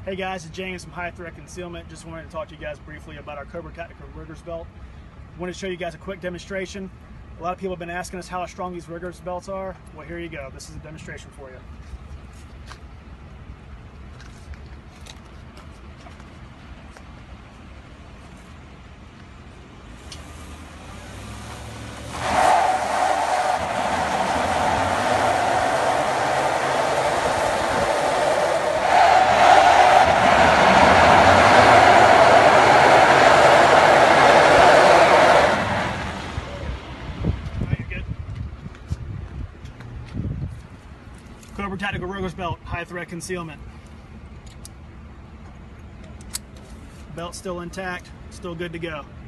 Hey guys, it's James from High Threat Concealment. Just wanted to talk to you guys briefly about our Cobra Tactical Riggers Belt. Wanted to show you guys a quick demonstration. A lot of people have been asking us how strong these Riggers belts are. Well, here you go. This is a demonstration for you. Cobra Tactical Riggers Belt, High Threat Concealment. Belt's still intact, still good to go.